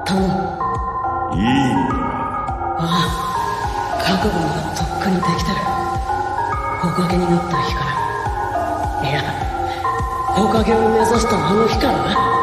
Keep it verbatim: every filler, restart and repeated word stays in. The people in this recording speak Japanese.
頼む。 いいのか。 ああ、覚悟がとっくにできてる。火影になった日から。いや、火影を目指したあの日からな。